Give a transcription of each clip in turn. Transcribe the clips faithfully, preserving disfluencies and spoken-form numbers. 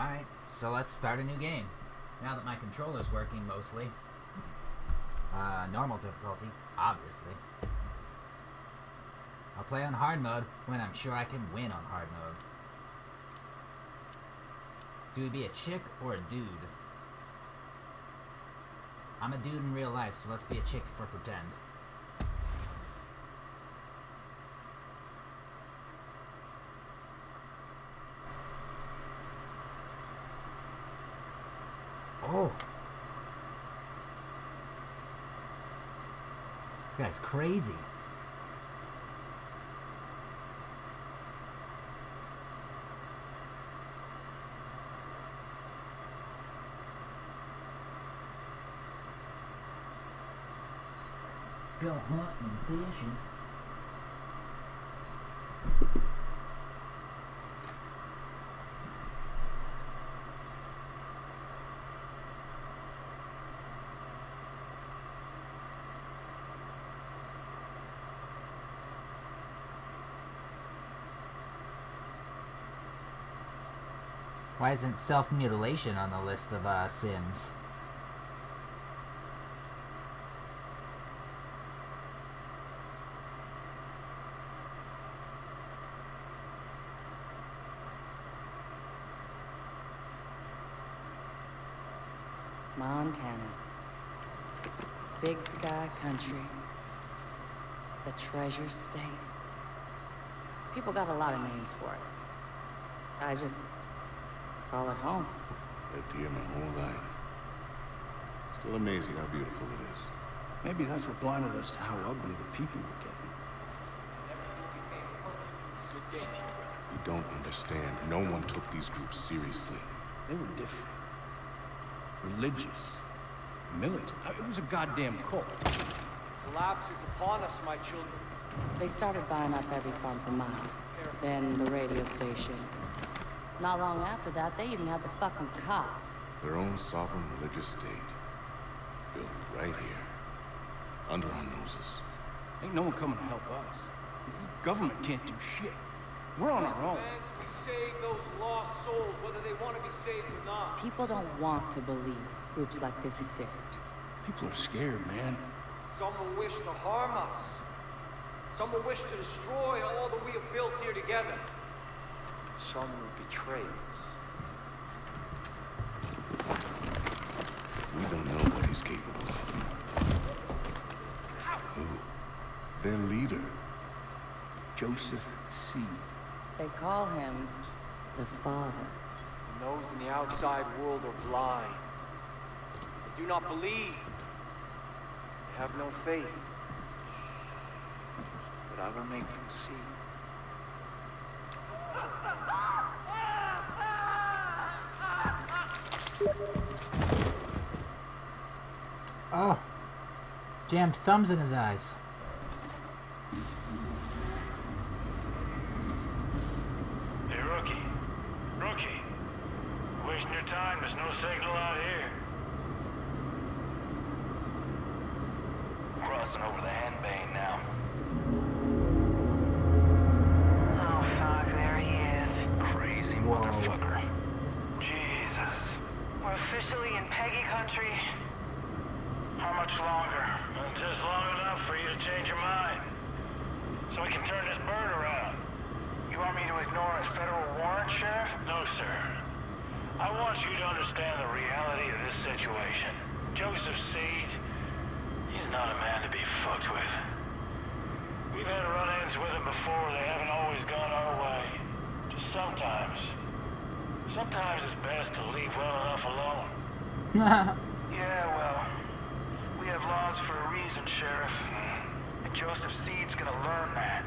Alright, so let's start a new game. Now that my controller's working mostly. Uh, normal difficulty, obviously. I'll play on hard mode when I'm sure I can win on hard mode. Do we be a chick or a dude? I'm a dude in real life, so let's be a chick for pretend. Oh! This guy's crazy. Go hunting and fishing. Why isn't self-mutilation on the list of uh, sins? Montana. Big sky country. The treasure state. People got a lot of names for it. I just call it home. Lived here my whole life. Still amazing how beautiful it is. Maybe that's what blinded us to how ugly the people were getting. Good day to you, brother. You don't understand. No one took these groups seriously. They were different. Religious. Militant. It was a goddamn cult. Collapse is upon us, my children. They started buying up every farm for miles. Then the radio station. Not long after that, they even had the fucking cops. Their own sovereign religious state. Built right here. Under our noses. Ain't no one coming to help us. This government can't do shit. We're on our own. We save those lost souls, whether they want to be saved or not. People don't want to believe groups like this exist. People are scared, man. Some will wish to harm us. Some will wish to destroy all that we have built here together. Some will betray us. We don't know what he's capable of. Who? Their leader. Joseph Seed. They call him the Father. And those in the outside world are blind. They do not believe. They have no faith. But I will make them see. Oh. Jammed thumbs in his eyes. Hey, rookie. Rookie. Wasting your time. There's no signal out here. Crossing over the Henbane now. Oh, fuck, there he is. Crazy Whoa. motherfucker. Jesus. We're officially in Peggy country. How much longer? Just long enough for you to change your mind. So we can turn this bird around. You want me to ignore a federal warrant, Sheriff? No, sir. I want you to understand the reality of this situation. Joseph Seed, he's not a man to be fucked with. We've had run-ins with him before. They haven't always gone our way. Just sometimes. Sometimes it's best to leave well enough alone. Yeah, well, we have laws for a reason, Sheriff. And Joseph Seed's gonna learn that.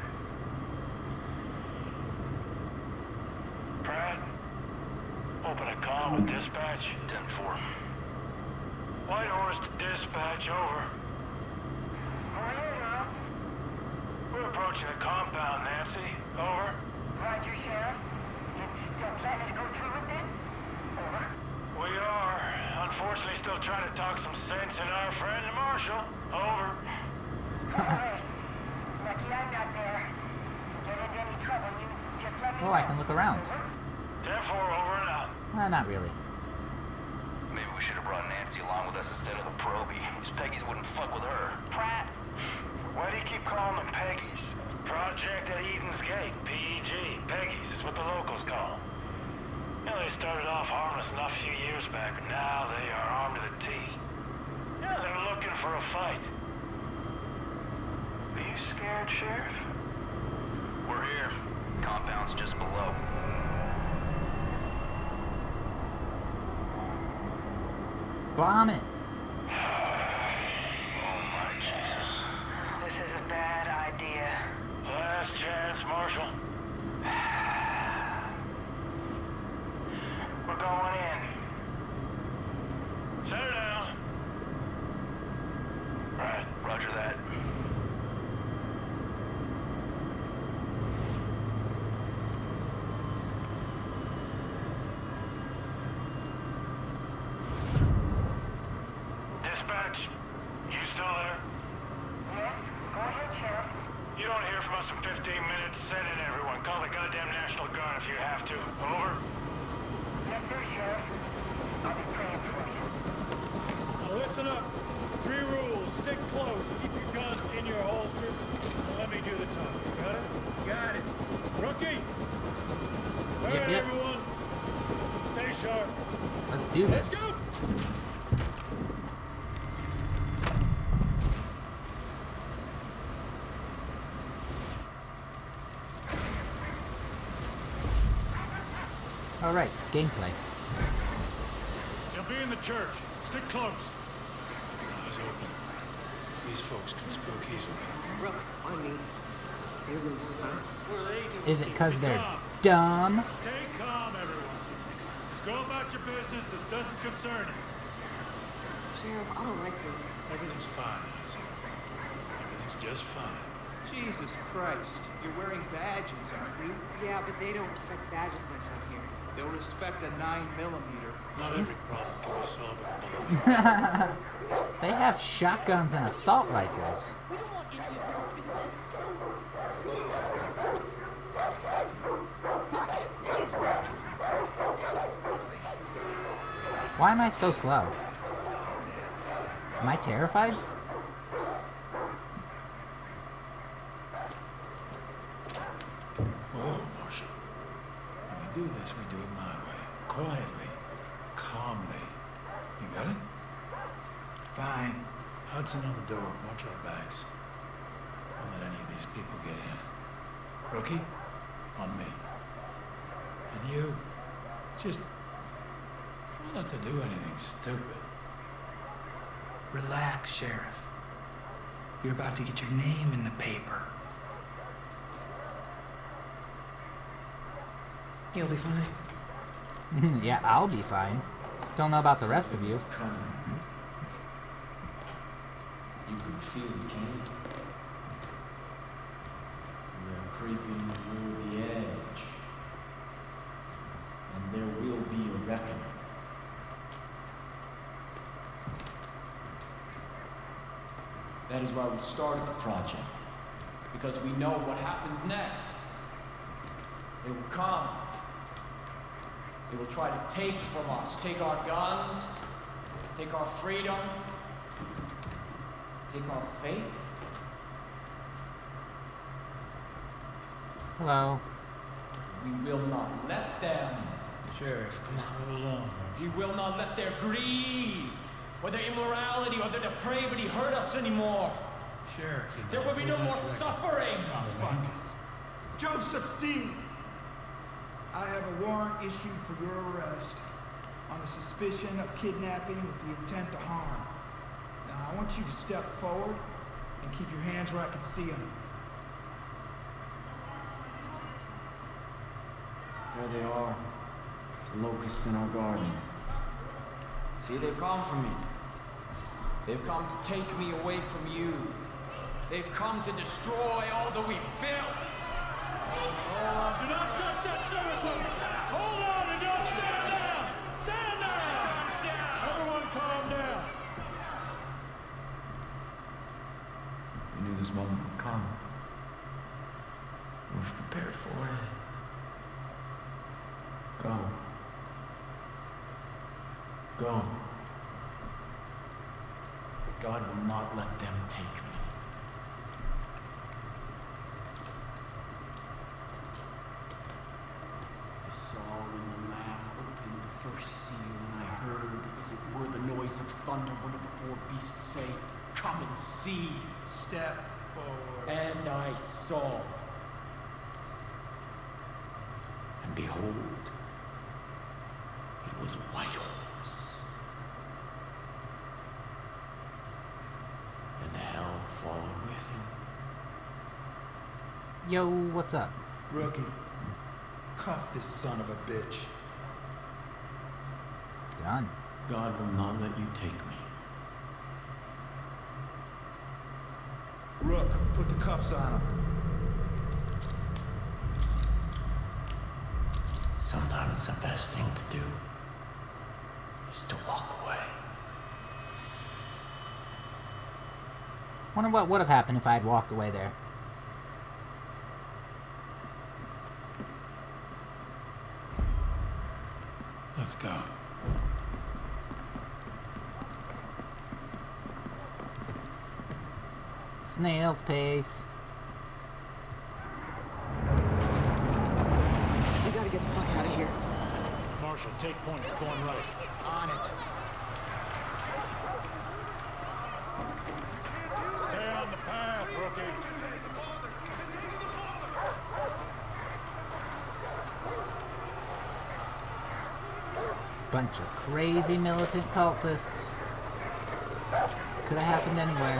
Pratt, open a call with dispatch. ten four. White Horse to dispatch, over. We're here now. We're approaching the compound, Nancy. Over. Roger, Sheriff. You still planning to go through with this? Over. We are. Unfortunately, still trying to talk some sense into our friend the Marshal. Over. Alright. Lucky I'm not there. Get into any trouble, you just let me Oh, I can look around. ten four, over and out. Uh, not really. Maybe we should have brought Nancy along with us instead of the Proby. These Peggies wouldn't fuck with her. Pratt! Why do you keep calling them Peggies? Project at Eden's Gate, P E G. Peggies is what the locals call them. You know, they started off harmless enough a few years back, but now they are armed to the teeth. Yeah, they're looking for a fight. Are you scared, Sheriff? We're here. Compound's just below. Bomb it. Oh my Jesus. This is a bad idea. Last chance, Marshal. We're going in. Set her down. Right, Roger that. Dispatch, you still there? Yes, go ahead, Sheriff. You don't hear from us in fifteen minutes. Send in everyone. Call the goddamn National Guard if you have to. Over. Yes, sir, Sheriff. I'll be praying for you. Now listen up. Three rules. Stick close. Keep your guns in your holsters. And let me do the talking. Got it? Got it. Rookie! All Yep, right, yep. everyone. Stay sharp. Let's do Let's this. go! All right, gameplay. You'll be in the church. Stick close. Eyes open. These folks can spook easily. Rook, on me. Stay loose, huh? Is it because they're Calm. dumb? Stay calm, everyone. Just go about your business. This doesn't concern you. Sheriff, I don't like this. Everything's fine, Nancy. Everything's just fine. Jesus Christ. You're wearing badges, aren't you? Yeah, but they don't respect badges much up here. They'll respect a nine millimeter. Not every problem can be solved with a bullet. They have shotguns and assault rifles. We don't want any of your business. Why am I so slow? Am I terrified? Whoa, Marshal. When we do this, we do it my way. Quietly. Calmly. You got it? Fine. Hudson on the door. Watch our backs. Don't let any of these people get in. Rookie, on me. And you, just try not to do anything stupid. Relax, Sheriff. You're about to get your name in the paper. You'll be fine. Yeah, I'll be fine. Don't know about the rest of you. You can feel it, can't you? We're creeping toward the edge. And there will be a reckoning. That is why we started the project. Because we know what happens next. They will come. They will try to take from us. Take our guns. Take our freedom. Take our faith. Hello. We will not let them. Sheriff, come on. Hold on. We will not let their greed, or their immorality, or their depravity hurt us anymore. Sheriff. There will be no more suffering. Oh, fuck. Joseph Seed! I have a warrant issued for your arrest on the suspicion of kidnapping with the intent to harm. Now, I want you to step forward and keep your hands where I can see them. There they are, the locusts in our garden. See, they've come for me. They've come to take me away from you. They've come to destroy all that we've built. Oh, do not touch that service weapon! Hold on and don't stand down! Stand down! Everyone calm down! We knew this moment would come. We've prepared for it. Go. Go. God will not let them take me. I saw when the Lamb opened the first seal, and I heard, as it were the noise of thunder, one of the four beasts say, "Come and see." Step forward. And I saw. And behold, it was a white horse. And hell followed with him. Yo, what's up? Rookie, cuff this son of a bitch. Done. God will not let you take me. Rook, put the cuffs on him. Sometimes the best thing to do is to walk away. Wonder what would have happened if I had walked away there. Let's go. Snail's pace. We gotta get the fuck out of here. Marshall, take point. Going right. On it. Stay on the path, rookie. Bunch of crazy militant cultists. Could have happened anywhere.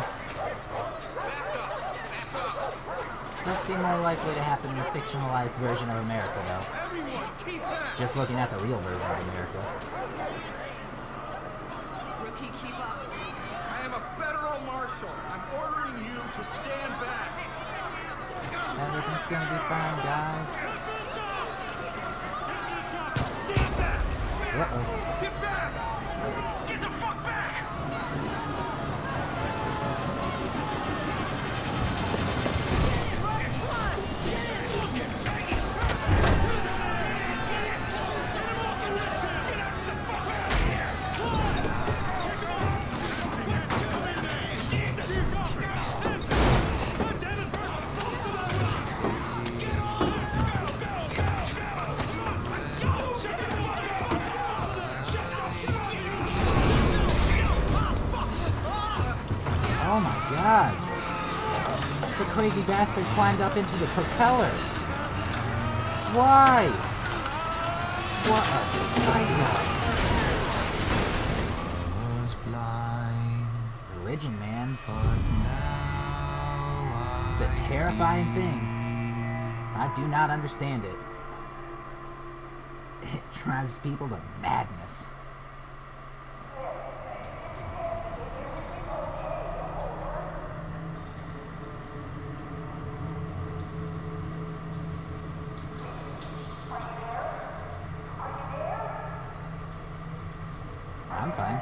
Does seem more likely to happen in the fictionalized version of America, though. Just looking at the real version of America. Rookie, keep up. I am a federal marshal. I'm ordering you to stand back. Everything's gonna be fine, guys. Uh-oh. Get back! Get the fuck back! Oh my god! The crazy bastard climbed up into the propeller! Why? What a sight! Was blind. Religion, man. But now it's a terrifying thing. I do not understand it. It drives people to madness. I'm fine.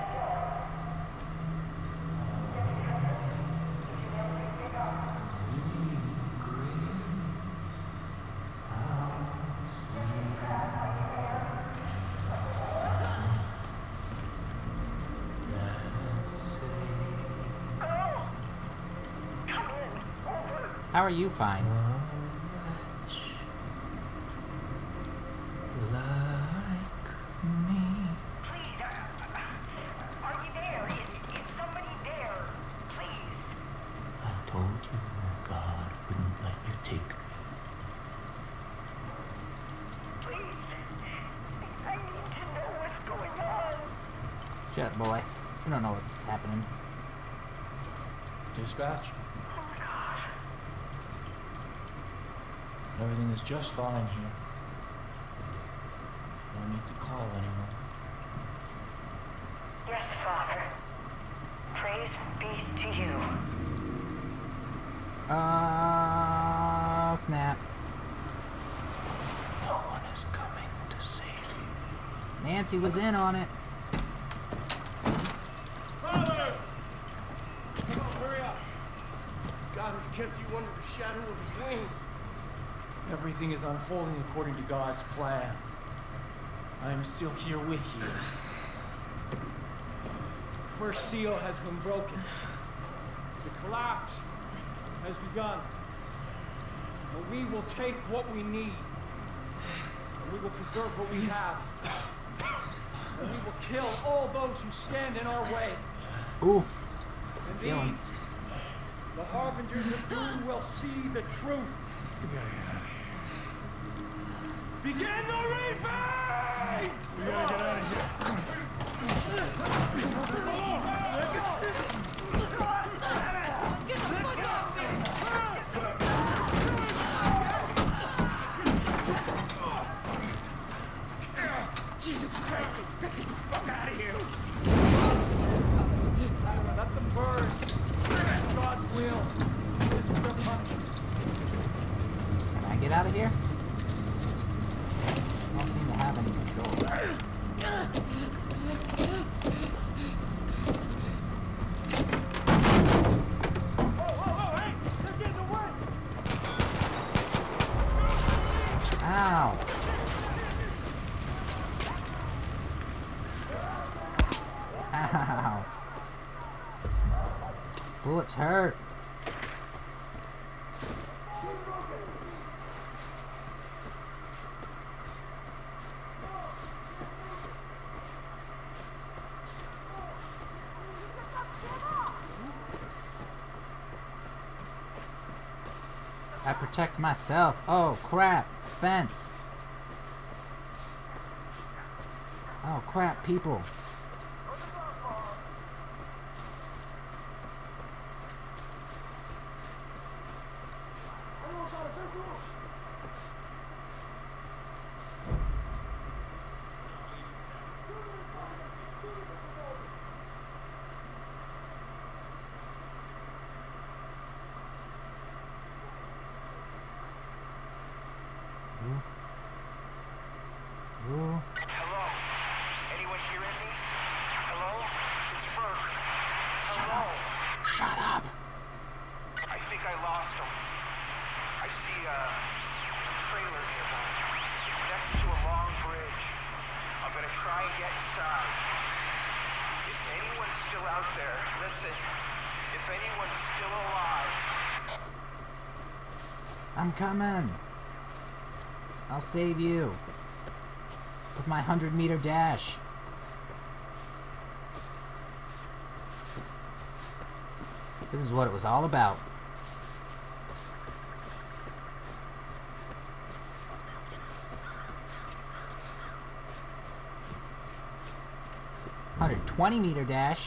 How are you fine? Shut up, boy. You don't know what's happening. Dispatch? Everything is just fine here. No need to call anyone. Yes, Father. Praise be to you. Oh, snap. No one is coming to save you. Nancy was in on it. Father! Come on, hurry up. God has kept you under the shadow of his wings. Everything is unfolding according to God's plan. I am still here with you. first seal has been broken. The collapse has begun. And we will take what we need. And we will preserve what we have. And we will kill all those who stand in our way. Ooh. And these, the harbingers of doom, will see the truth. We gotta get out of here. Begin the reaping! We gotta get out of here. Get the fuck off me! Jesus Christ! Get the fuck out of here! Let them burn. That's God's will. This is their punishment. Can I get out of here? I don't seem to have any control. Ow! Ow! Bullets hurt. I protect myself. Oh crap, fence. Oh crap, people. Hello? Anyone hearing me? Hello? It's Ferg. Hello? Shut up. I think I lost him. I see a trailer nearby, next to a long bridge. I'm gonna try and get inside. If anyone's still out there, listen. If anyone's still alive. I'm coming. I'll save you. With my hundred meter dash. This is what it was all about. Hundred twenty meter dash.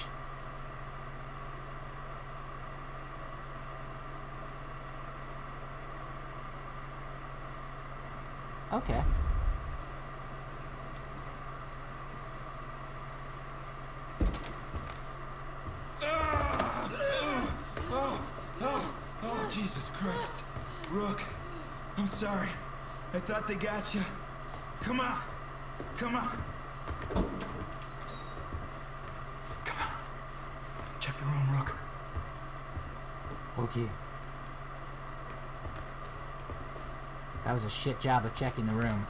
Okay. Jesus Christ. Rook, I'm sorry. I thought they got you. Come on. Come on. Come on. Check the room, Rook. Okay. That was a shit job of checking the room.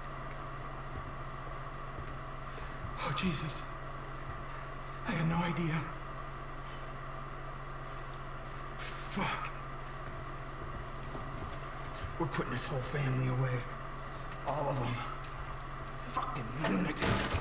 Oh, Jesus. I had no idea. Fuck. We're putting this whole family away. All of them. Fucking lunatics.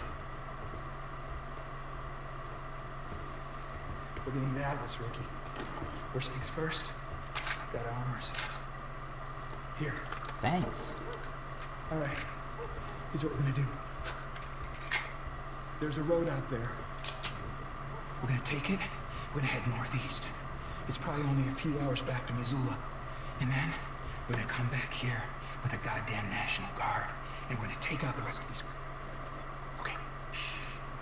We're gonna need Atlas, Rookie. First things first, gotta arm ourselves. Here. Thanks. All right. Here's what we're gonna do. There's a road out there. We're gonna take it. We're gonna head northeast. It's probably only a few hours back to Missoula. And then we're gonna come back here with a goddamn National Guard. And we're gonna take out the rest of these... Okay. Shh.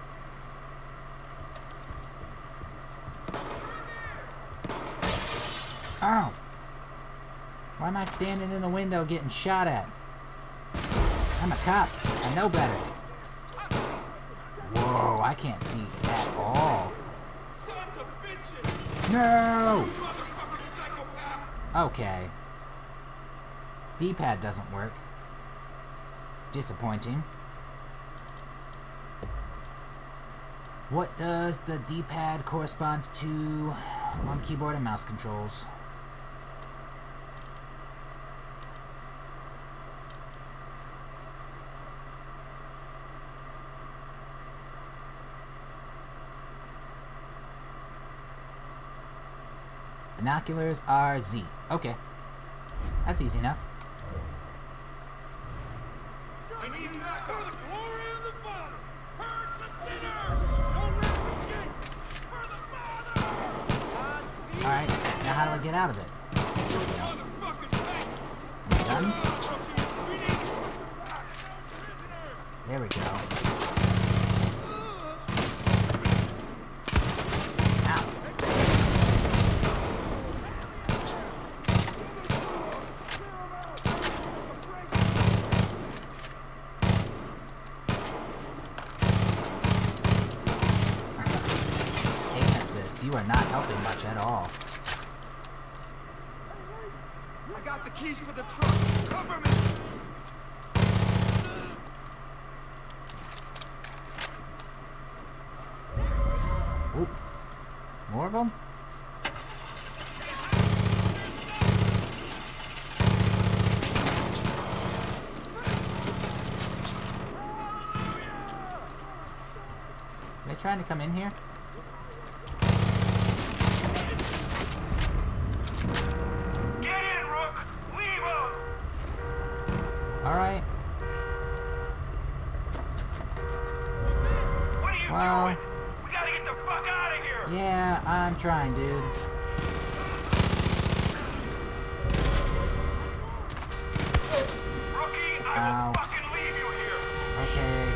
Ow! Why am I standing in the window getting shot at? I'm a cop. I know better. Whoa, I can't see at all. No! Okay. D-pad doesn't work. Disappointing. What does the D-pad correspond to on keyboard and mouse controls? Binoculars are Z. Okay. That's easy enough. I need back for the glory of the Father! Purge the sinners! Don't let them escape! For the Father! Alright, now how do I get out of it? Any guns? There we go. You are not helping much at all. I got the keys for the truck. Cover me. Oop. More of them? Are they trying to come in here? Alright. What are you well, doing? We gotta get the fuck out of here! Yeah, I'm trying, dude. Rookie, I Ow. will fucking leave you here! Okay.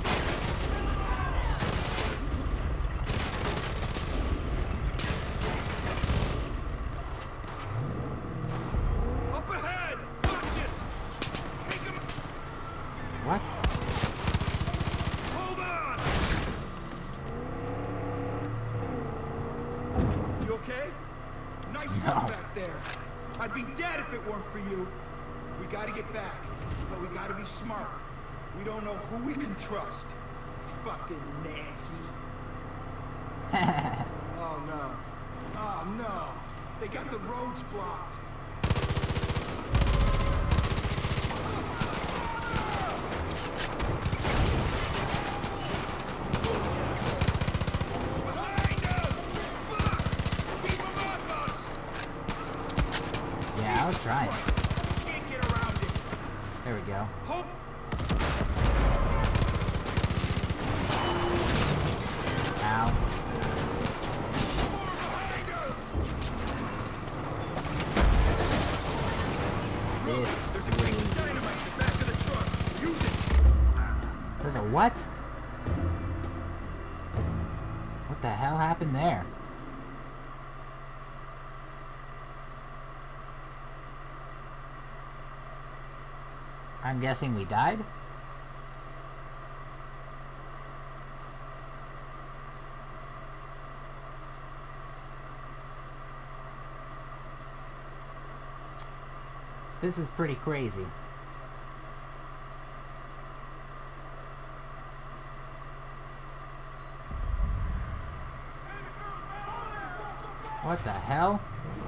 Up ahead! Watch it! Take him! What? Hold on! You okay? Nice No. work back there. I'd be dead if it weren't for you. We gotta get back, but we gotta be smart. We don't know who we can trust. Fucking Nancy. Oh no. Oh no. They got the roads blocked. Yeah, I was trying. Can't get around it. There we go. Hope. Ow. This There's a is crate crazy. of dynamite in the back of the truck. Use it. There's a what? What the hell happened there? I'm guessing we died? This is pretty crazy. What the hell?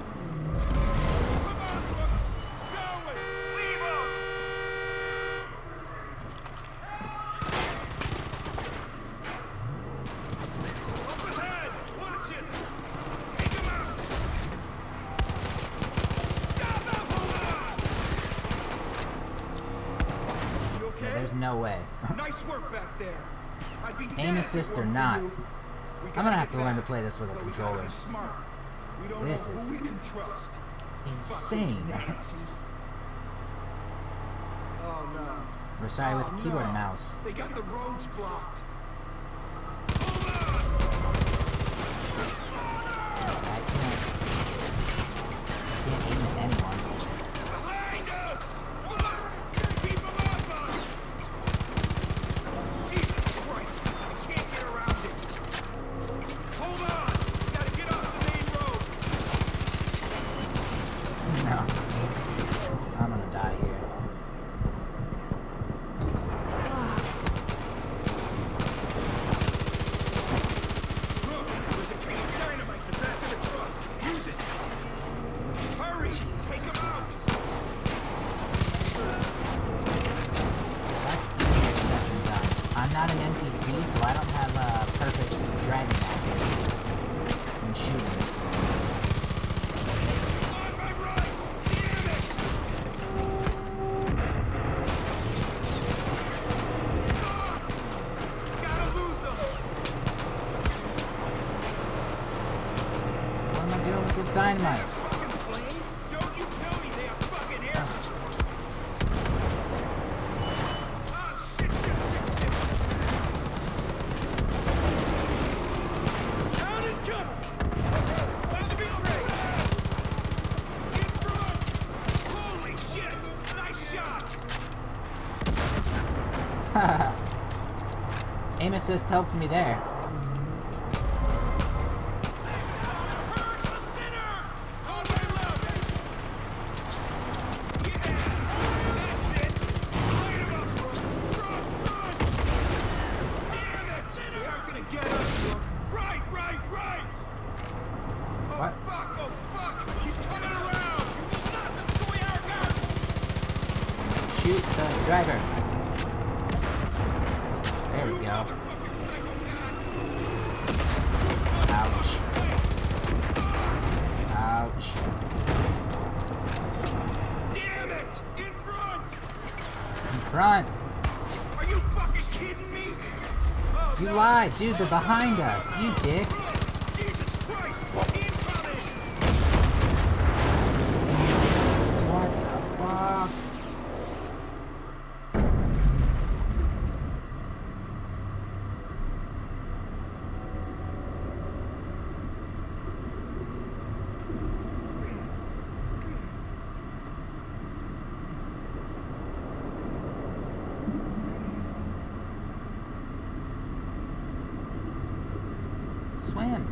There's no way. Nice work back there. I'd be Aim dead if it assist or weren't for not. you. We I'm gotta gonna have get to learn to back, play this with a but we gotta controller. be smart. We don't This know is who we can trust. insane. Fucking Nancy. Oh no. We're sorry with Oh, a keyboard no. and mouse. They got the roads blocked. I can't. I can't aim at anyone. Behind us! Look! Keep them off us! Jesus Christ! I can't get around it. Hold on! We gotta get off the main road. No. I'm gonna die here. see, so I don't have a perfect driving accuracy when shooting. What am I doing with this dynamite? Aim assist helped me there. Shoot the driver. There we go. Ouch. Ouch. Damn it! In front! In front! Are you fucking kidding me? Oh, You no. lied, dude, they're behind us, you dick. Jesus Christ! Incoming! What the fuck? Swim.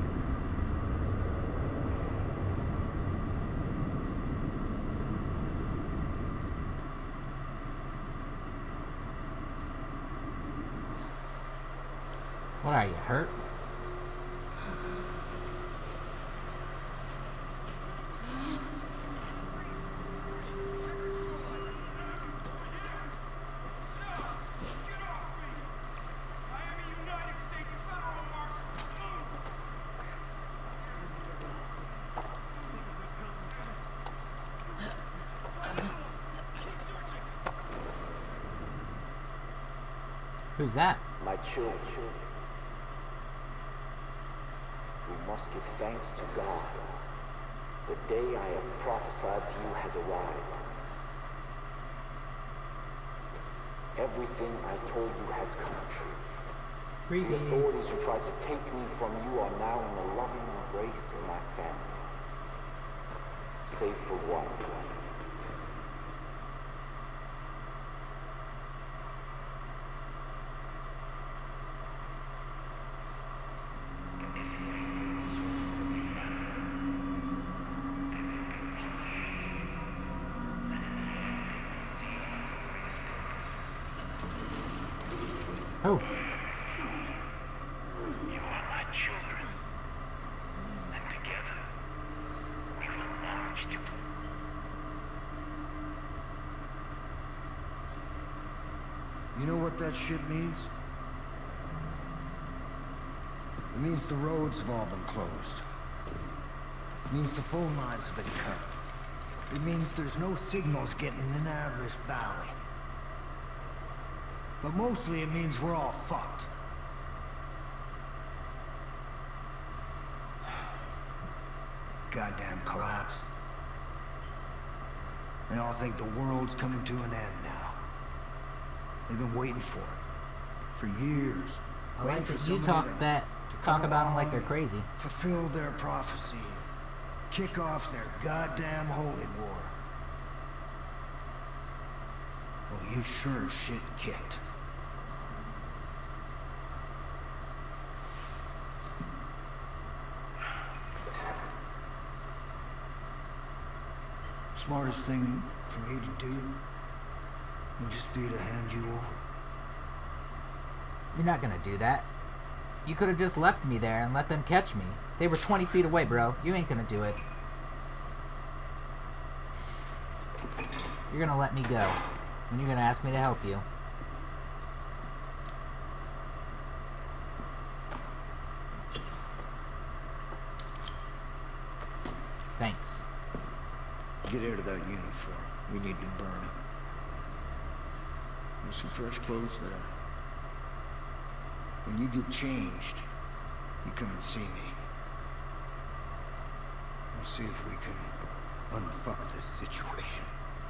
What are you, hurt? Who's that? My children, we must give thanks to God. The day I have prophesied to you has arrived. Everything I told you has come true. Creepy. The authorities who tried to take me from you are now in the loving embrace of my family. Save for one. Oh. You are my children, and together we will march to. You know what that shit means? It means the roads have all been closed. It means the phone lines have been cut. It means there's no signals getting in and out of this valley. But mostly it means we're all fucked. Goddamn collapse. They all think the world's coming to an end now. They've been waiting for it. For years. I waiting like for that you somebody talk to- that to talk come about them like along they're and crazy. Fulfill their prophecy. Kick off their goddamn holy war. Well, you sure as shit kicked. Smartest thing for me to do would just be to hand you over. You're not gonna do that. You could have just left me there and let them catch me. They were twenty feet away, bro. You ain't gonna do it. You're gonna let me go. And you're gonna ask me to help you. Get out of that uniform. We need to burn it. There's some fresh clothes there. When you get changed, you come and see me. We'll see if we can unfuck this situation.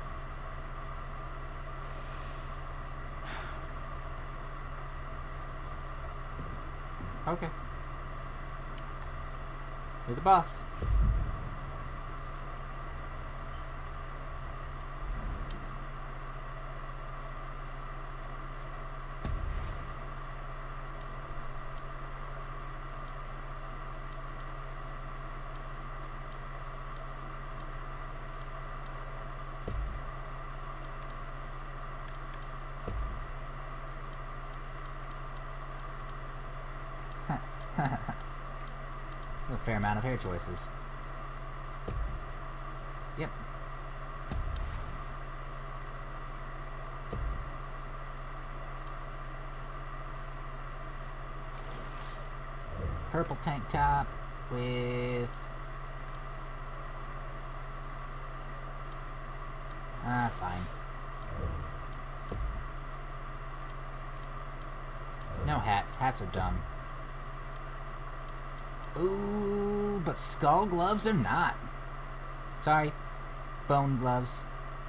Okay. You're the boss. A fair amount of hair choices. Yep. Purple tank top with... Ah, fine. No hats. Hats are dumb. Ooh, but skull gloves are not. Sorry. Bone gloves.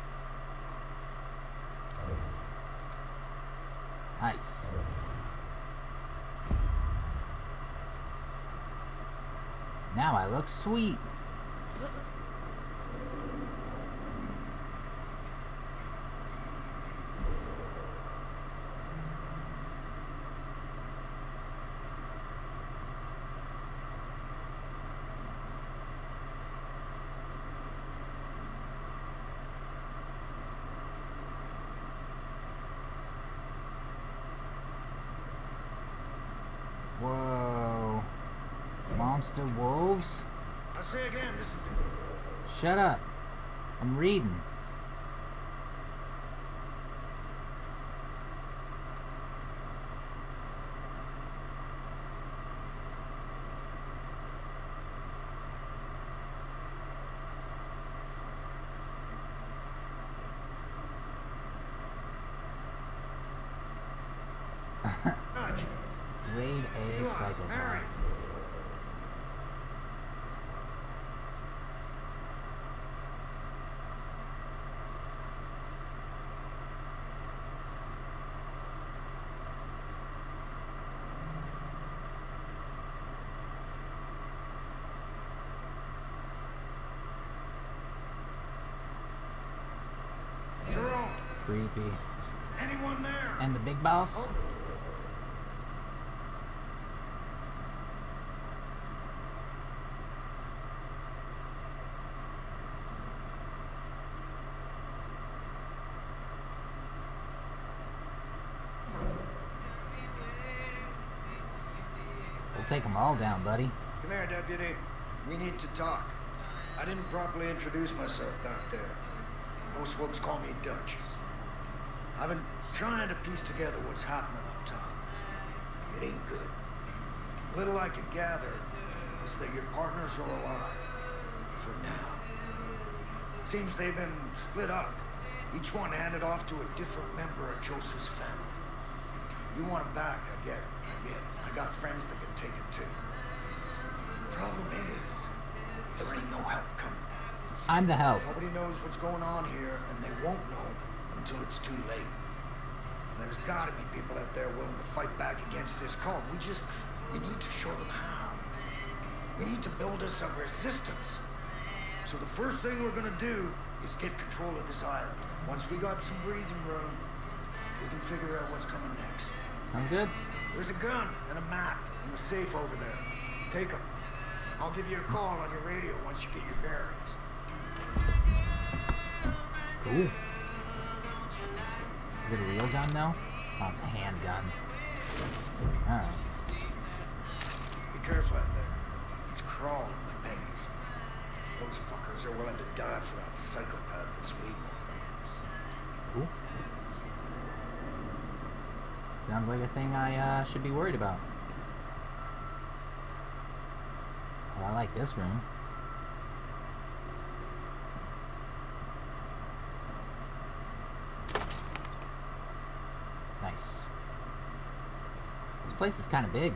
Nice. Now I look sweet. Whoa. Monster wolves? I say again, this is... Shut up. I'm reading. Grade A psychopath. Jerome. Creepy. Anyone there? And the big boss? Oh. We'll take them all down, buddy. Come here, Deputy. We need to talk. I didn't properly introduce myself back there. Most folks call me Dutch. I've been trying to piece together what's happening uptown. It ain't good. Little I can gather is that your partners are alive. For now. Seems they've been split up. Each one handed off to a different member of Joseph's family. You want them back, I get it. I get it. I got friends that have been taken too. Problem is, there ain't no help coming. I'm the help. Nobody knows what's going on here, and they won't know until it's too late. There's gotta be people out there willing to fight back against this cult. We just, we need to show them how. We need to build us a resistance. So the first thing we're gonna do is get control of this island. Once we got some breathing room, we can figure out what's coming next. Sounds good. There's a gun and a map in the safe over there. Take them. I'll give you a call on your radio once you get your bearings. Cool. Is it a real gun though? Oh, it's a handgun. Alright. Be careful out there. It's crawling with pennies. Those fuckers are willing to die for that psychopath that's leading them. Cool. Sounds like a thing I uh, should be worried about. Oh, I like this room. place is kind of big.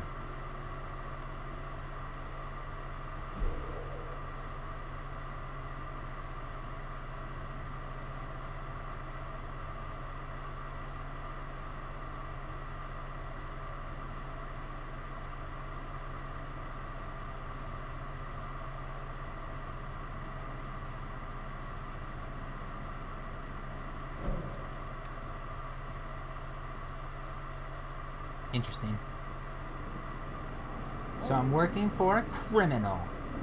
Interesting. So I'm working for a criminal.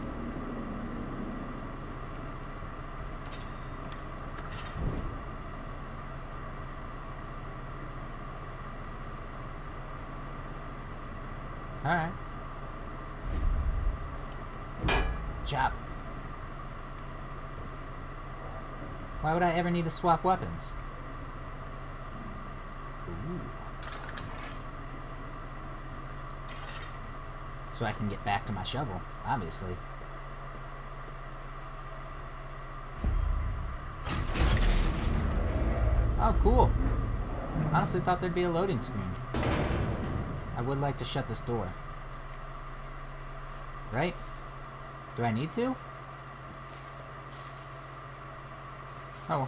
Alright. Job. Why would I ever need to swap weapons? Ooh. So I can get back to my shovel, obviously. Oh, cool. Honestly thought there'd be a loading screen. I would like to shut this door. Right? Do I need to? Oh.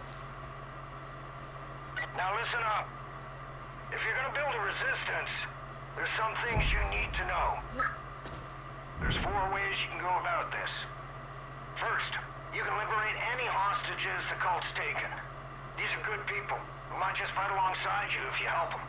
Now listen up. If you're gonna build a resistance, there's some things you need to know. There's four ways you can go about this. First, you can liberate any hostages the cult's taken. These are good people who might just fight alongside you if you help them.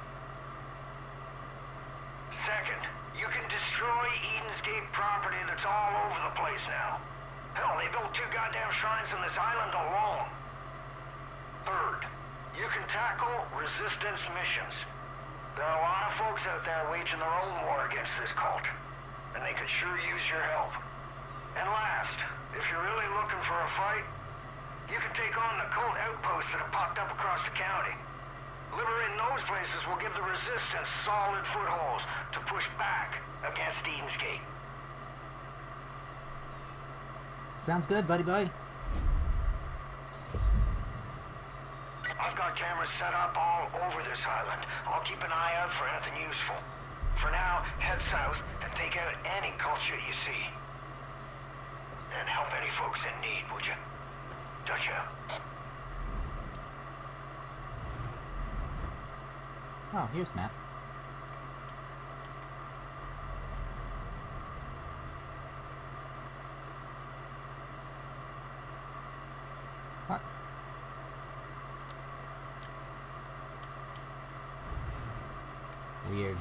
Second, you can destroy Eden's Gate property that's all over the place now. Hell, they built two goddamn shrines on this island alone. Third, you can tackle resistance missions. There are a lot of folks out there waging their own war against this cult, and they could sure use your help. And last, if you're really looking for a fight, you can take on the cult outposts that have popped up across the county. Liberating those places will give the resistance solid footholds to push back against Eden's Gate. Sounds good, buddy boy. I've got cameras set up all over this island. I'll keep an eye out for anything useful. For now, head south and take out any culture you see. And help any folks in need, would you? Touch out. Oh, here's map. What? Weird.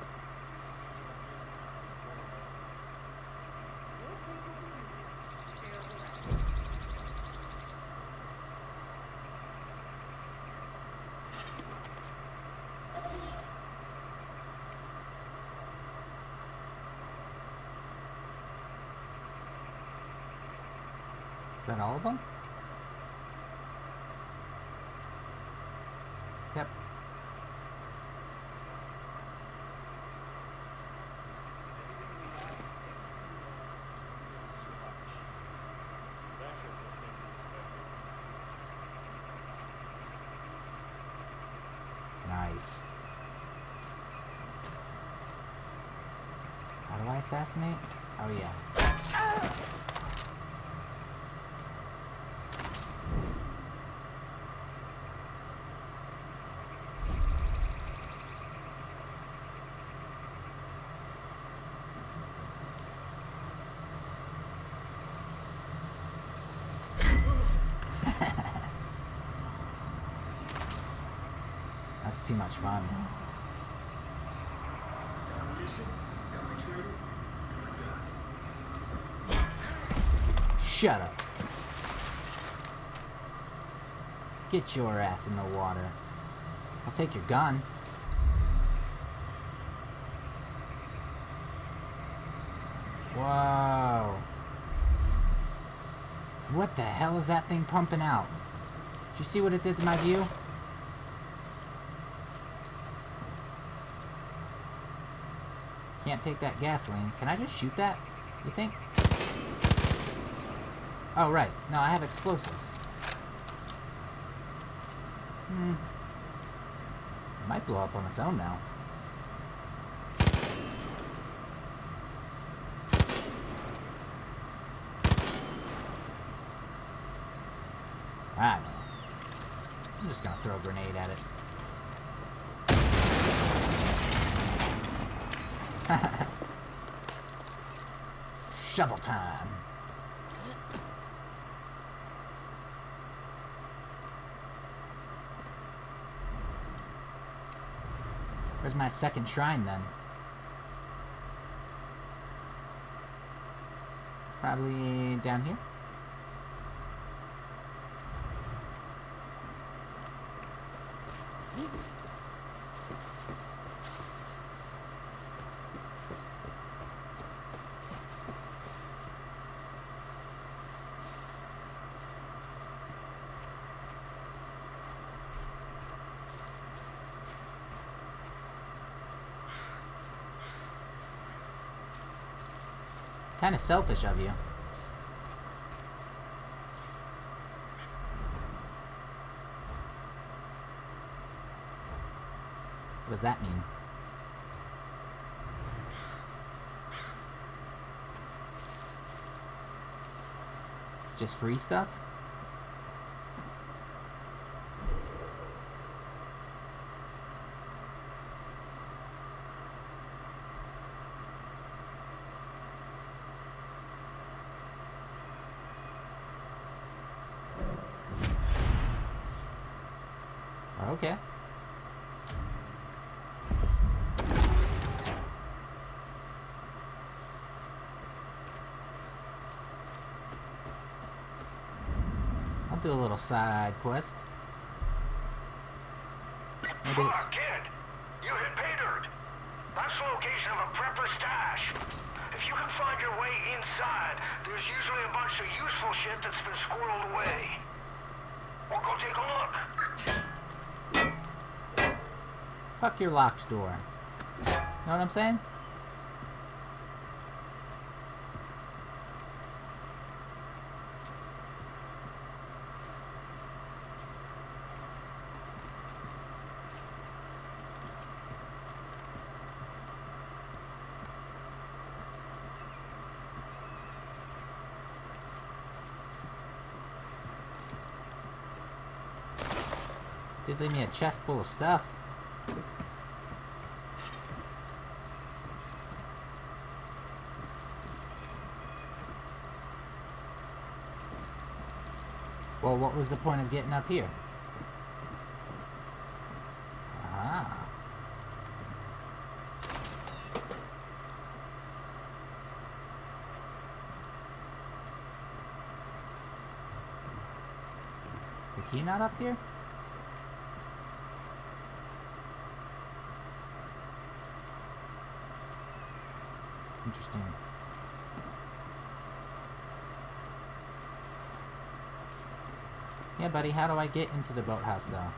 Is that all of them? Yep. Nice. How do I assassinate? Oh yeah. That's too much fun. Shut up. Get your ass in the water. I'll take your gun. Whoa. What the hell is that thing pumping out? Did you see what it did to my view? Can't take that gasoline. Can I just shoot that? You think? Oh, right. No, I have explosives. Hmm. It might blow up on its own now. a grenade at it. Shovel time. Where's my second shrine then? Probably down here. Kind of selfish of you. What does that mean? Just free stuff? Okay. I'll do a little side quest. Maybe it's... Fuck, kid! You hit pay dirt! That's the location of a prepper stash. If you can find your way inside, there's usually a bunch of useful shit that's been squirreled away. We'll go take a look. Fuck your locked door. Know what I'm saying? Did leave me a chest full of stuff. Well, what was the point of getting up here? Ah. The key not up here? Interesting. Yeah, buddy, how do I get into the boathouse, though?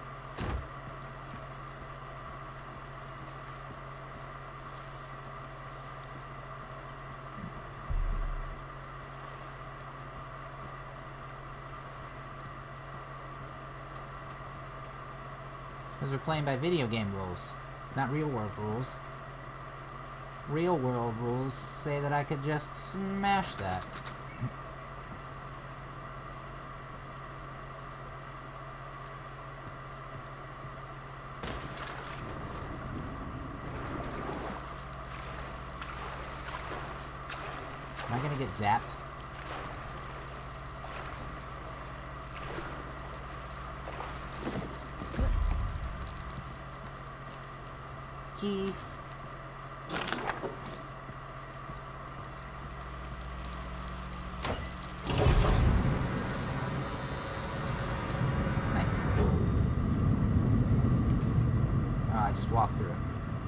Because we're playing by video game rules, not real world rules. Real world rules say that I could just smash that. Am I gonna get zapped? Key. Walk through it.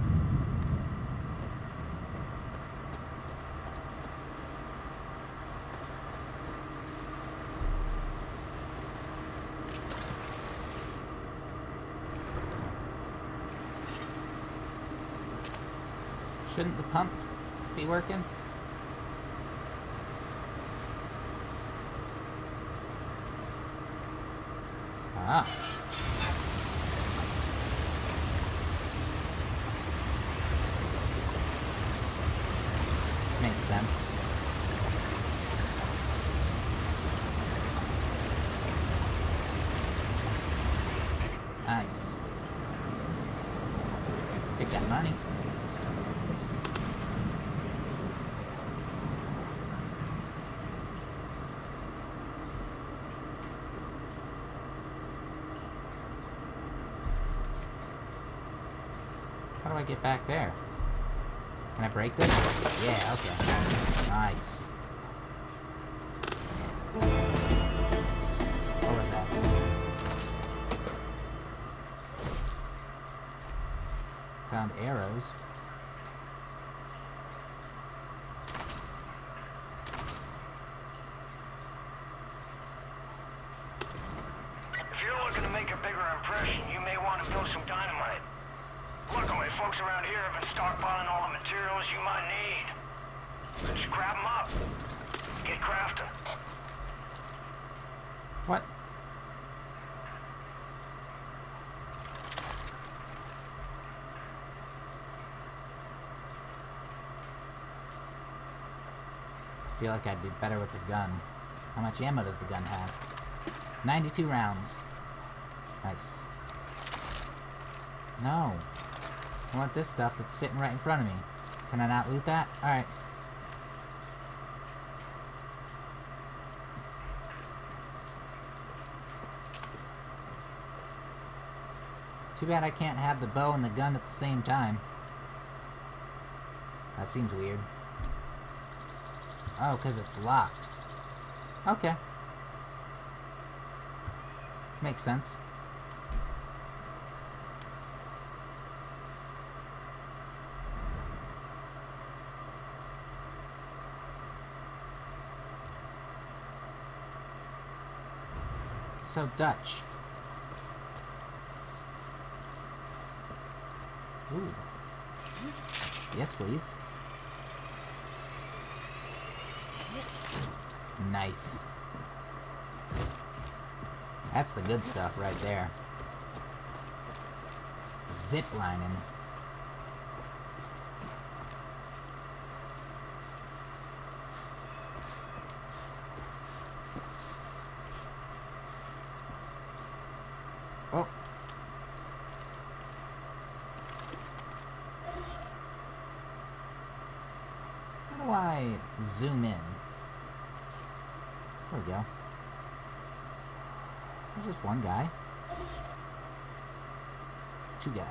Shouldn't the pump be working? Ah. Makes sense. Nice. I get back there? Can I break this? Yeah, okay. Nice. What was that? Found arrows. If you're looking to make a bigger impression, you may want to build some dynamite. Luckily, folks around here have been stockpiling all the materials you might need. So just grab them up. Get crafting. What? I feel like I'd be better with the gun. How much ammo does the gun have? ninety-two rounds. Nice. No. I want this stuff that's sitting right in front of me. Can I not loot that? Alright. Too bad I can't have the bow and the gun at the same time. That seems weird. Oh, because it's locked. Okay. Makes sense. So, Dutch. Ooh. Yes, please. Nice. That's the good stuff right there. Zip lining. Oh. How do I zoom in? There we go. There's just one guy. Two guys.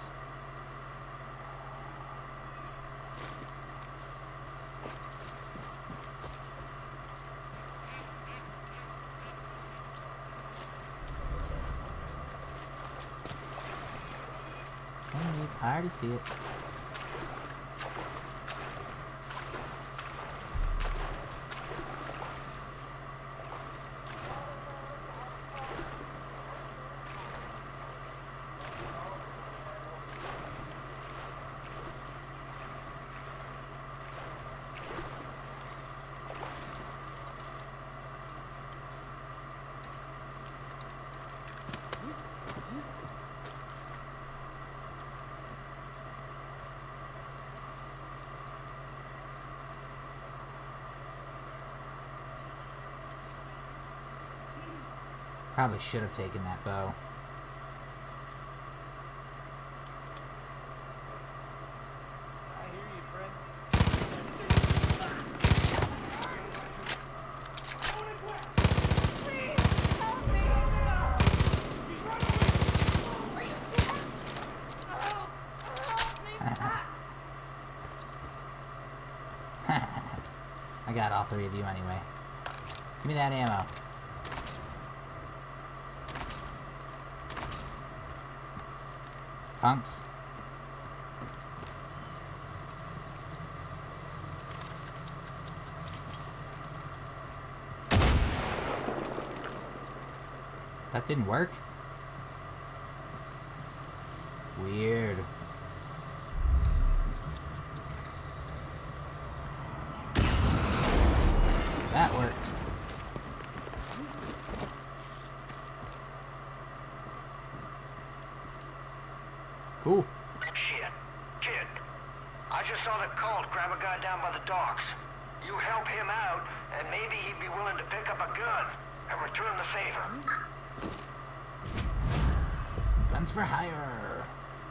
I already see it. Probably should have taken that bow. I hear you, friend. I got all three of you anyway. Give me that ammo. Punks. That didn't work? Weird. That worked. Cool. Shit. Kid. I just saw the cult grab a guy down by the docks. You help him out, and maybe he'd be willing to pick up a gun and return the favor. Guns for hire.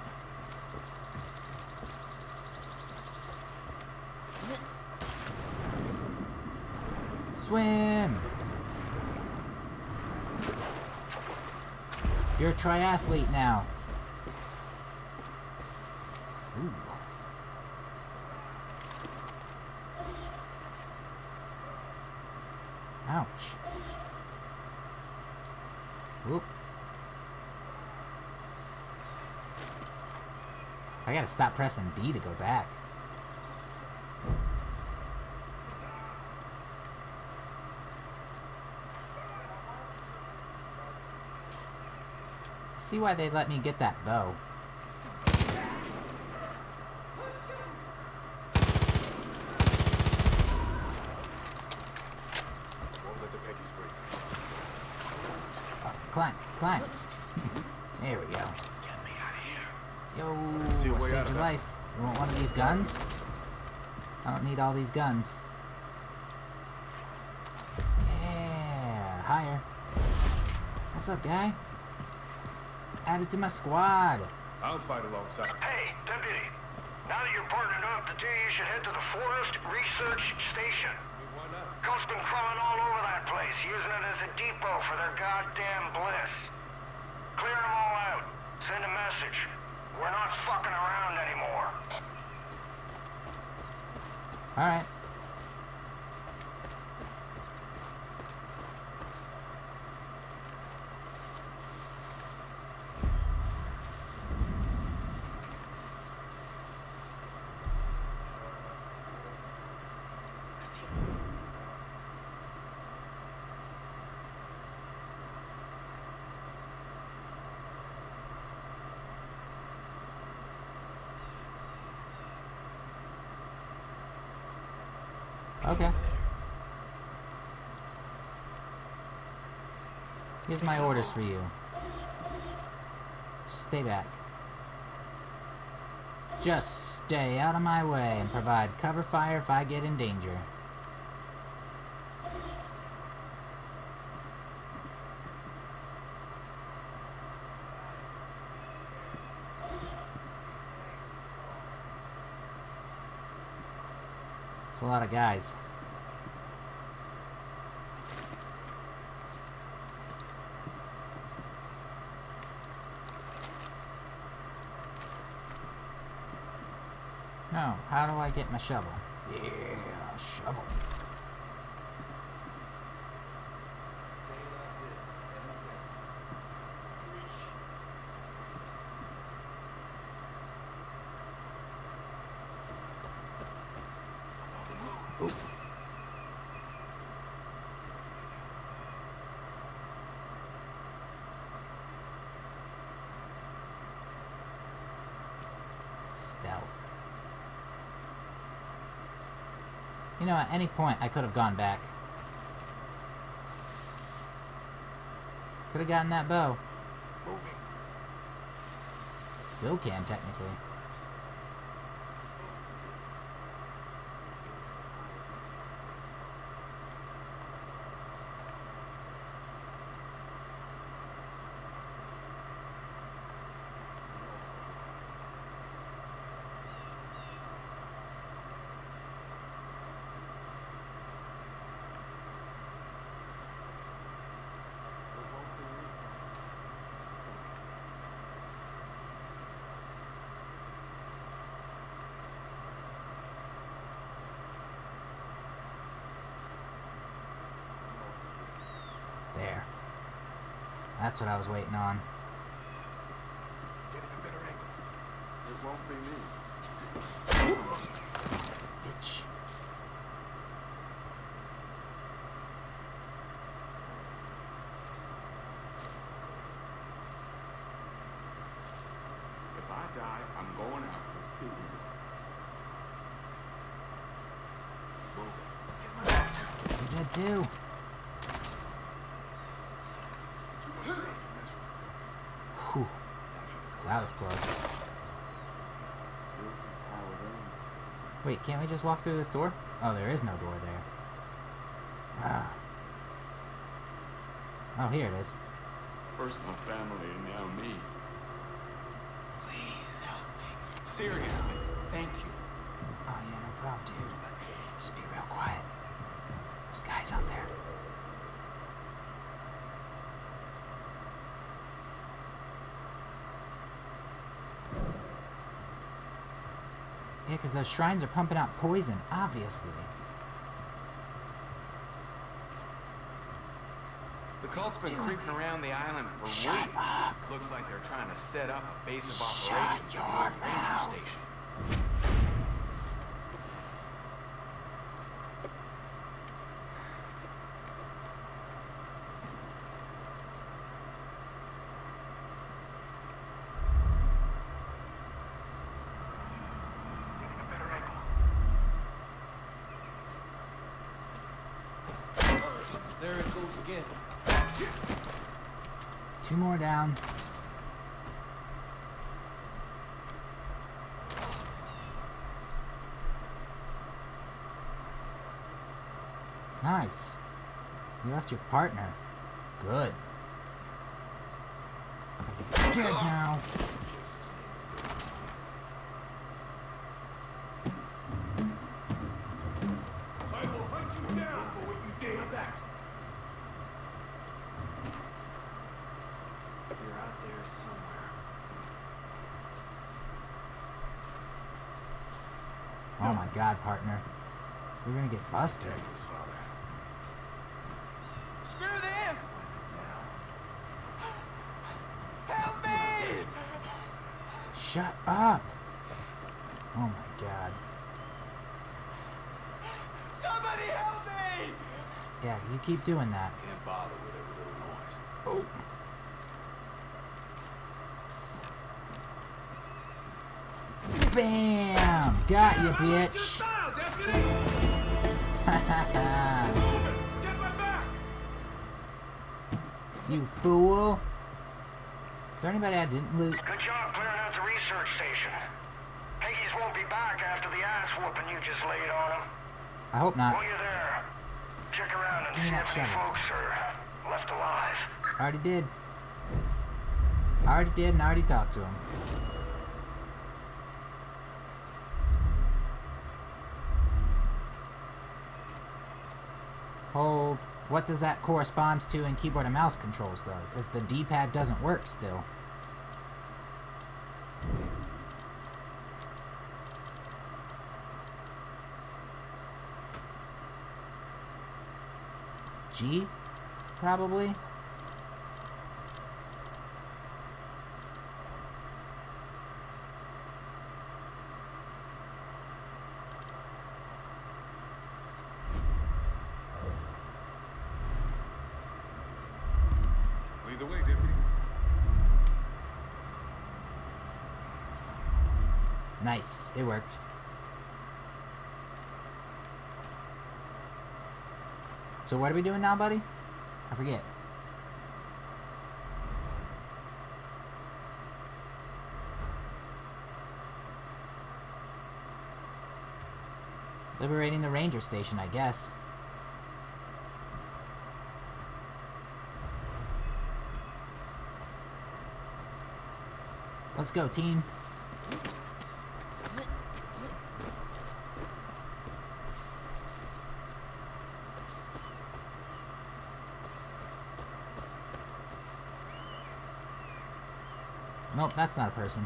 Swim. You're a triathlete now. Ouch. Whoop. I gotta stop pressing B to go back. See why they let me get that bow. Climb, climb. There we go. Get me out of here. Yo, See a I way saved out of your that. life. You want one of these guns? I don't need all these guns. Yeah, higher. What's up, guy? Added to my squad. I'll fight alongside. Hey, Deputy. Now that you're partnered up, the two of you should head to the Forest Research Station. Coast's been crawling all over that place, using it as a depot for their goddamn bliss. Clear them all out. Send a message. We're not fucking around anymore. Alright. Okay. Here's my orders for you. Stay back. Just stay out of my way and provide cover fire if I get in danger. It's a lot of guys. No, how do I get my shovel? Yeah, shovel. Ooh. Stealth. You know, at any point, I could have gone back. Could have gotten that bow. Still can, technically. There. That's what I was waiting on. Getting a better angle. It won't be me. Bitch. If I die, I'm going out with people. What did I do? Whew. That was close. Wait, can't we just walk through this door? Oh, there is no door there. Ah. Oh, here it is. First my family and now me. Please help me. Seriously, thank you. Oh, yeah, no problem, dude. Just be real quiet. There's guys out there. Yeah, because those shrines are pumping out poison, obviously. The cult's been creeping around the island for Shut weeks. up. Looks like they're trying to set up a base of Shut operations your at the ranger mouth. station. There it goes again. Two more down. Nice. You left your partner. Good. Dead now. I will hunt you down for what you did. Back. You're out there somewhere. Oh my god, partner. You're gonna get busted. His father. Screw this! Help me! Shut up! Oh my god. Somebody help me! Yeah, you keep doing that. Can't bother with every little noise. Oh. Bam! Got you, bitch! Style, deputy! Get my back! You fool! Is there anybody I didn't loot? Good job clearing out the research station. Peggy's won't be back after the ass whooping you just laid on him. I hope not. While you're there, check around and Give me see that if any shovel. folks are left alive. I already did. I already did and I already talked to him. Hold. What does that correspond to in keyboard and mouse controls, though? Because the D-pad doesn't work still. G? Probably? Lead the way, deputy. Nice. It worked. So what are we doing now, buddy? I forget. Liberating the ranger station, I guess. Let's go, team. Nope, that's not a person.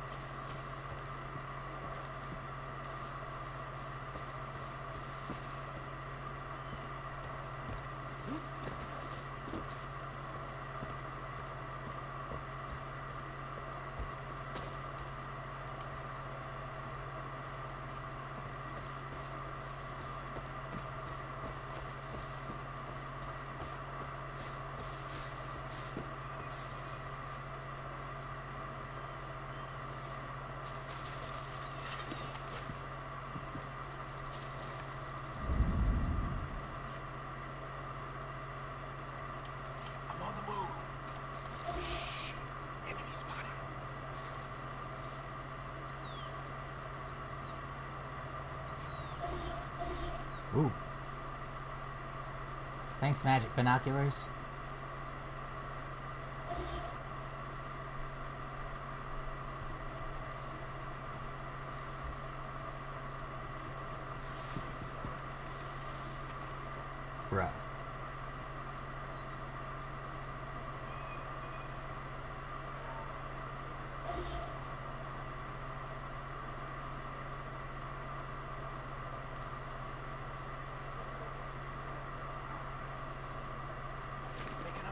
Ooh. Thanks, magic binoculars. Bruh. Making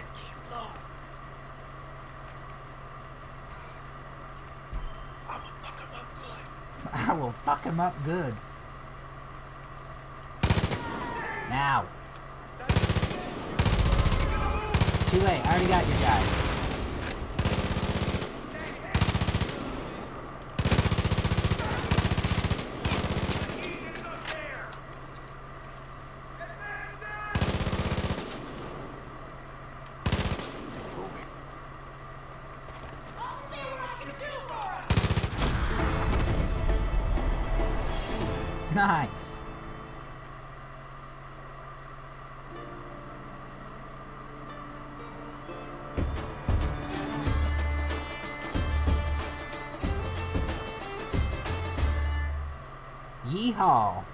Let's keep low. I'ma fuck him up good. I will fuck him up good. Now. Too late. I already got your guy. Nice. Yeehaw.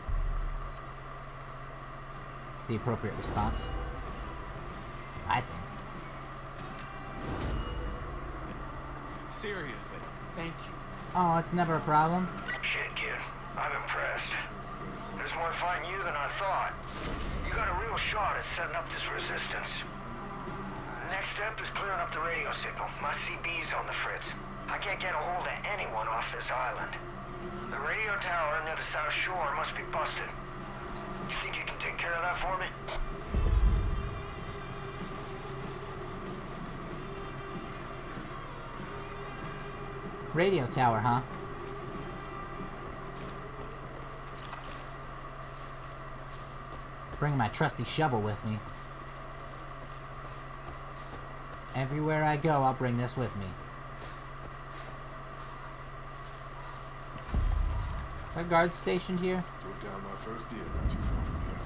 It's the appropriate response, I think. Seriously, thank you. Oh, it's never a problem. Shit, kid. I'm impressed. There's more fighting you than I thought. You got a real shot at setting up this resistance. Next step is clearing up the radio signal. My C B's on the fritz. I can't get a hold of anyone off this island. The radio tower near the South Shore must be busted. You think you can take care of that for me? Radio tower, huh? Bring my trusty shovel with me. Everywhere I go, I'll bring this with me. Are guards stationed here? Took down my first deer not too far from here.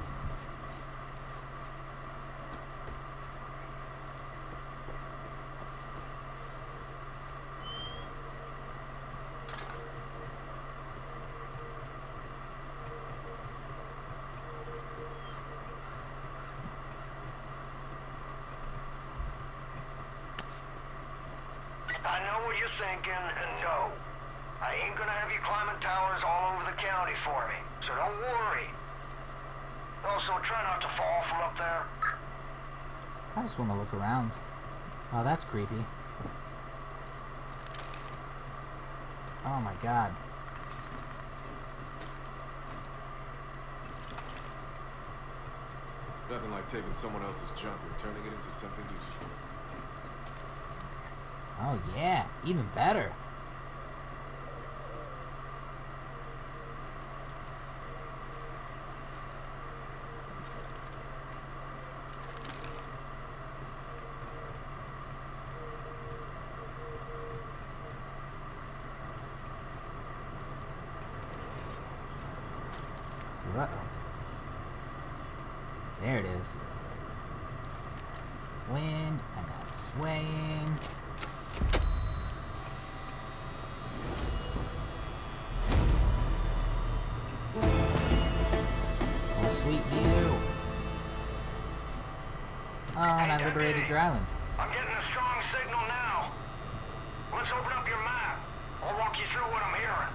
I know what you're thinking, and no. I ain't gonna have you climbing towers all over the county for me, so don't worry. Also, try not to fall from up there. I just want to look around. Oh, that's creepy. Oh my god. Nothing like taking someone else's junk and turning it into something useful. Oh yeah, even better. Uh-oh. There it is. Wind, and that's swaying. What a sweet view. Oh, and I liberated your island. I'm getting a strong signal now. Let's open up your map. I'll walk you through what I'm hearing.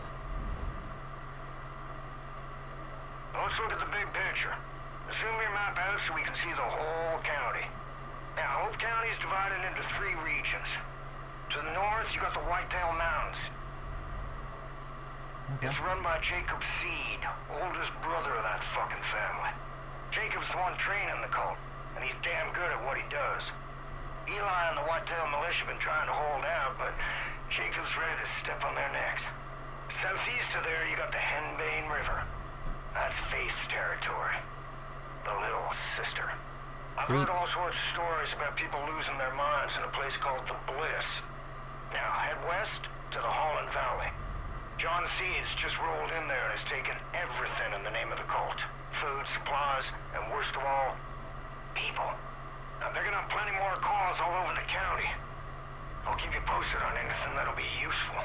Let's look at the big picture. Zoom your map out so we can see the whole county. Now, Hope County is divided into three regions. To the north, you got the Whitetail Mountains. Okay. It's run by Jacob Seed, oldest brother of that fucking family. Jacob's the one training the cult, and he's damn good at what he does. Eli and the Whitetail Militia have been trying to hold out, but Jacob's ready to step on their necks. Southeast of there, you got the Henbane River. That's Faith's territory. The Little Sister. I've heard all sorts of stories about people losing their minds in a place called the Bliss. Now, head west to the Holland Valley. John Seeds just rolled in there and has taken everything in the name of the cult. Food, supplies, and worst of all, people. Now, they're gonna have plenty more calls all over the county. I'll keep you posted on anything that'll be useful.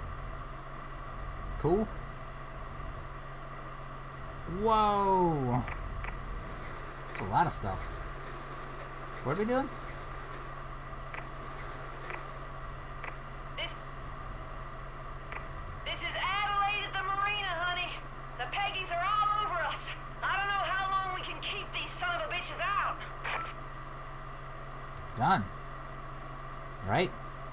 Cool. Whoa! That's a lot of stuff. What are we doing? This... This is Adelaide at the marina, honey. The Peggies are all over us. I don't know how long we can keep these son of a bitches out. done. Right?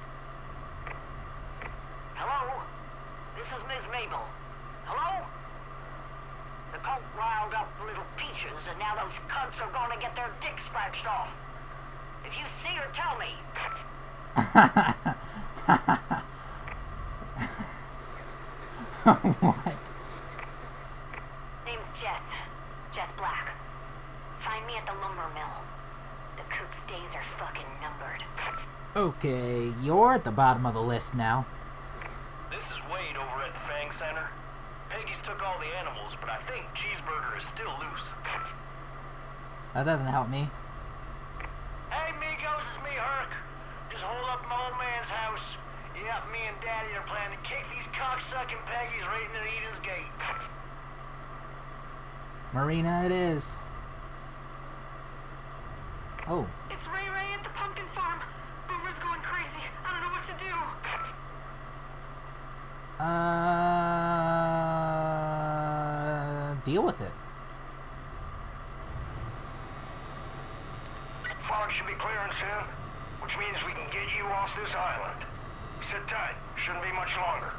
Hello? This is Miz Mabel. Hello? The cult riled up little peaches, and now those cunts are gonna get their dicks scratched off. If you see her, tell me. What? Name's Jess. Jess Black. Find me at the lumber mill. The coop's days are fucking numbered. Okay, you're at the bottom of the list now. This is Wade over at the Fang Center. Peggy's took all the animals, but I think Cheeseburger is still loose. That doesn't help me. Hey, Migos, it's me, Herc. Just hold up my old man's house. Yep, me and Daddy are planning to kick these cocksucking Peggies right into Eden's Gate. Marina it is. Oh. It's Ray Ray at the pumpkin farm. Boomer's going crazy. I don't know what to do. Uh, deal with it. Fog should be clearing soon, which means we can get you off this island. Sit tight. Shouldn't be much longer.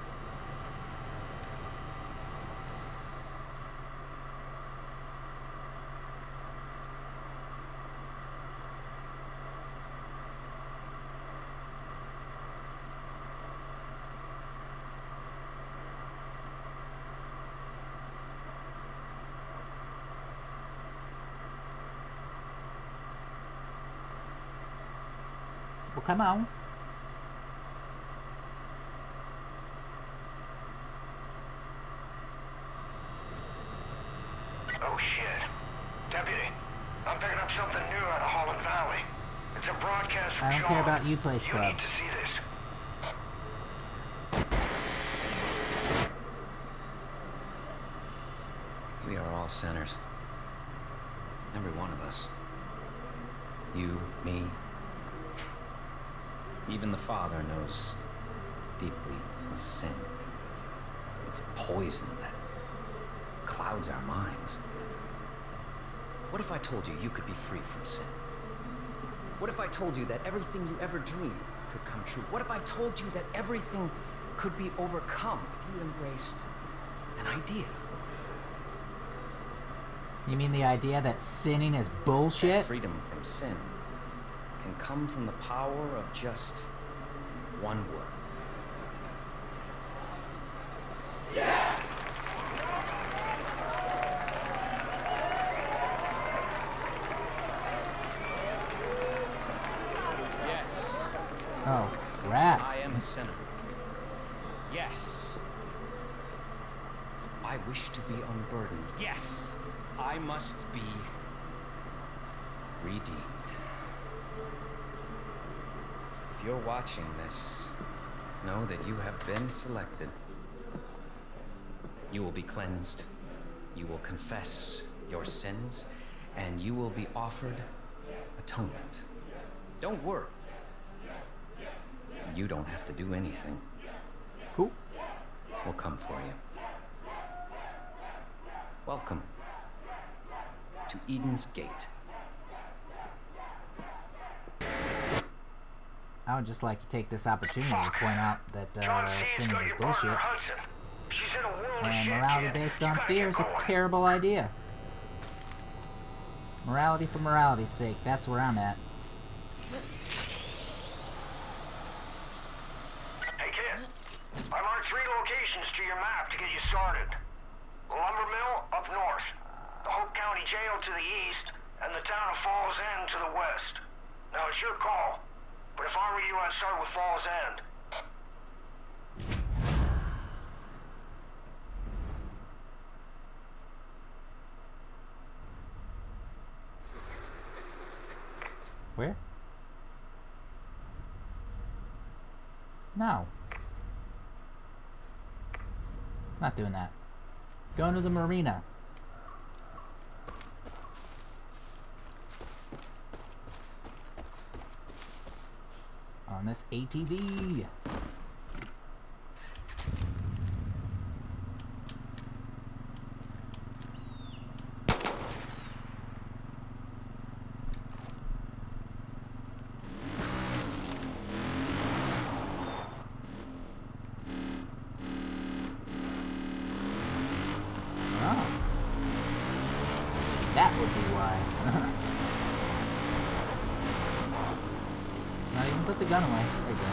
Well, come on. Oh shit. Deputy, I'm picking up something new out of Holland Valley. It's a broadcast from I don't John. care about you, Play Scrub. You need to see this. We are all sinners. Every one of us. You, me. Even the Father knows deeply of sin. It's poison that clouds our minds. What if I told you you could be free from sin? What if I told you that everything you ever dreamed could come true? What if I told you that everything could be overcome if you embraced an idea? You mean the idea that sinning is bullshit? That freedom from sin can come from the power of just one word. Yeah! Yes. Oh, crap. I am a sinner. Yes. I wish to be unburdened. Yes. I must be redeemed. If you're watching this, know that you have been selected. You will be cleansed. You will confess your sins, and you will be offered atonement. Don't worry. You don't have to do anything. Cool. We'll come for you. Welcome to Eden's Gate. I would just like to take this opportunity to point out that uh, sinning is bullshit. And morality based on fear is a terrible idea. Morality for morality's sake, that's where I'm at. Hey kid, I marked three locations to your map to get you started. The lumber mill up north, the Hope County Jail to the east, and the town of Falls End to the west. Now it's your call, but if I were you, I'd start with Falls End. Where? No. Not doing that. Going to the marina. On this A T V. gun away. There you go.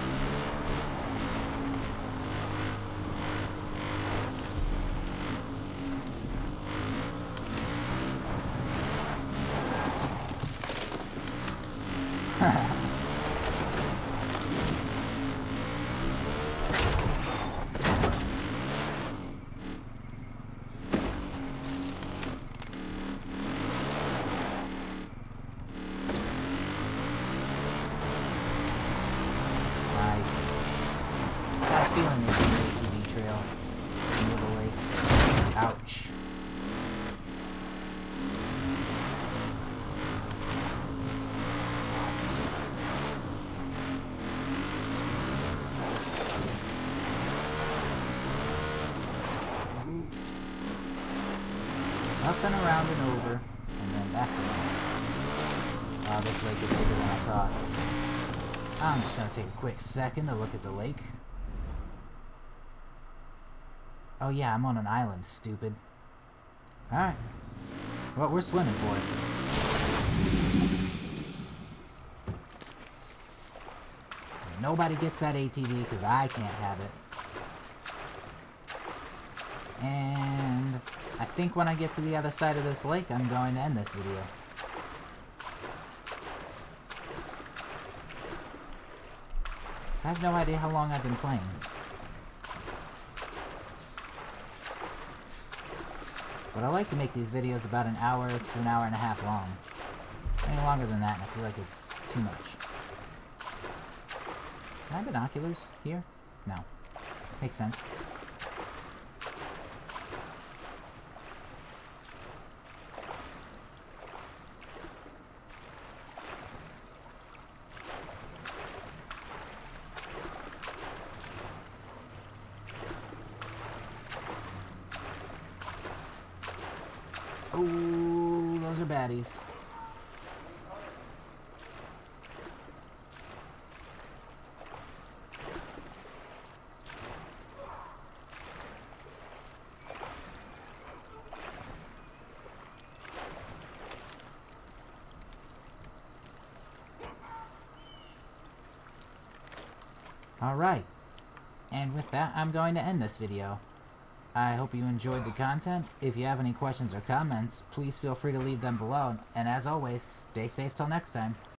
Feeling the A T V trail near the lake. Ouch. Up and around and over, and then back around. Wow, this lake is bigger than I thought. I'm just gonna take a quick second to look at the lake. Oh yeah, I'm on an island, stupid. Alright. Well, we're swimming for it. Nobody gets that A T V because I can't have it. And I think when I get to the other side of this lake, I'm going to end this video. I have no idea how long I've been playing. But I like to make these videos about an hour to an hour and a half long. Any longer than that, and I feel like it's too much. Can I have binoculars here? No. Makes sense. Oh, those are baddies. Alright, and with that, I'm going to end this video. I hope you enjoyed the content. If you have any questions or comments, please feel free to leave them below. And as always, stay safe till next time.